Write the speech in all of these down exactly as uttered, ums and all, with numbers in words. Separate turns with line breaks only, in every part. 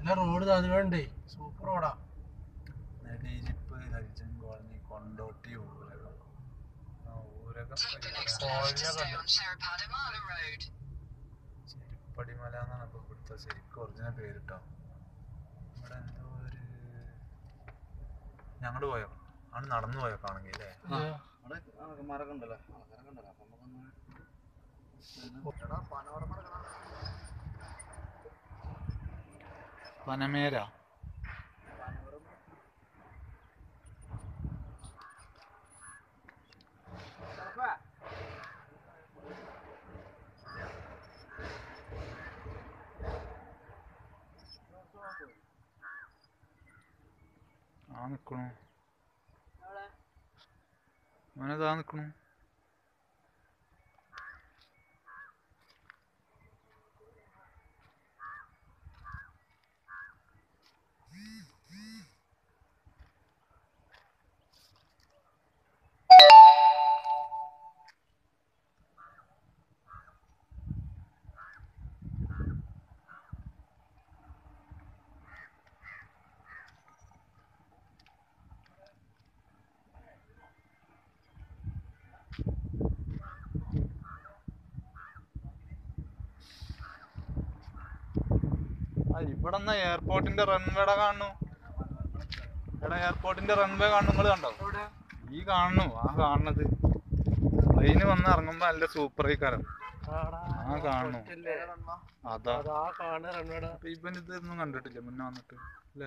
Road അതുകൊണ്ടേ super റോഡാ.
നെടിജിപ്പ് ഹരിജൻ കോളനി കൊണ്ടോട്ടി ഊരകം ഊരകം ചെരുപ്പടിമല എന്നാണ് ഇപ്പൊ ഇവിടുത്തെ ശരിക്കും ഒറിജിനൽ പേരിട്ടോ. ഇവിടെ എന്തോ ഒരു ഞങ്ങള് പോയോ ആണ് നടന്നു പോയോ കാണെങ്കിൽ അല്ലേ? മരകണ്ടല്ലോ പനമേര ആ നിക്കണു മോനതാ നിക്കണു. ഇവിടെ എന്നാ എയർപോർട്ടിന്റെ റൺവേടെ കാണുന്നു. എടാ എയർപോർട്ടിന്റെ റൺവേ കാണുന്നു. നിങ്ങള് കണ്ടോ? ഈ കാണുന്നു ആ കാണുന്നത് ട്രെയിന് വന്ന് ഇറങ്ങുമ്പോ നല്ല സൂപ്പർ ആയിക്കാരം. ആ കാണുന്നു അതാ. അപ്പൊ ഇവൻ ഇതൊന്നും കണ്ടിട്ടില്ല മുന്നേ വന്നിട്ട് അല്ലേ?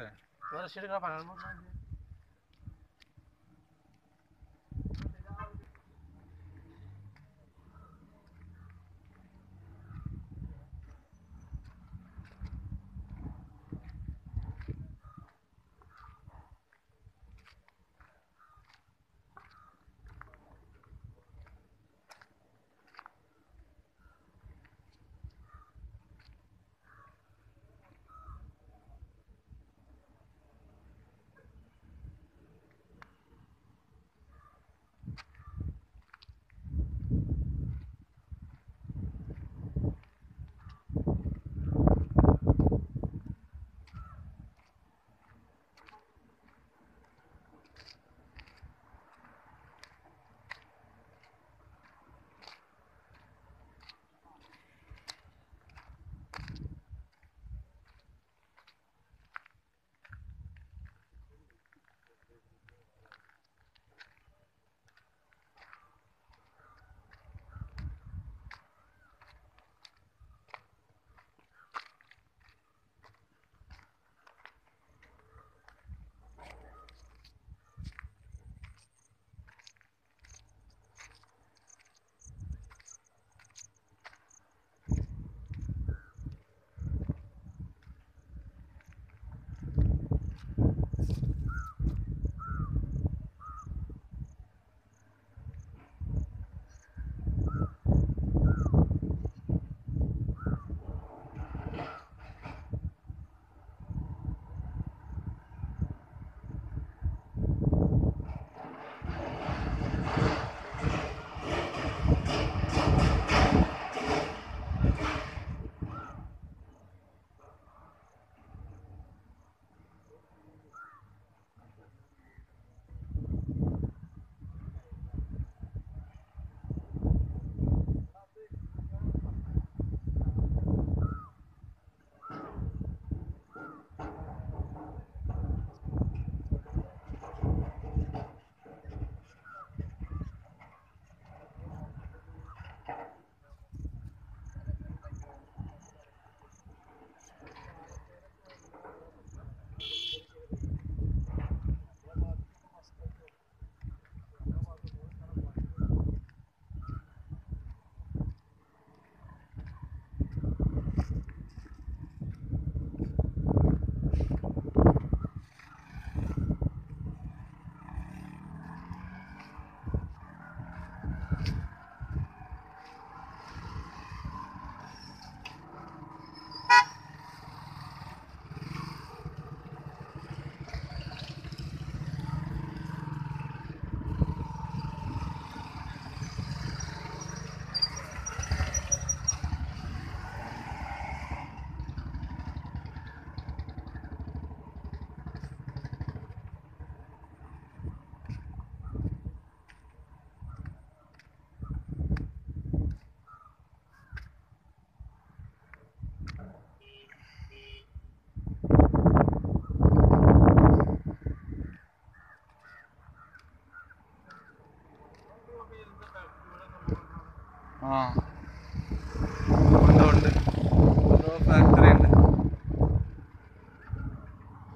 ആ ഉണ്ട് ഉണ്ട്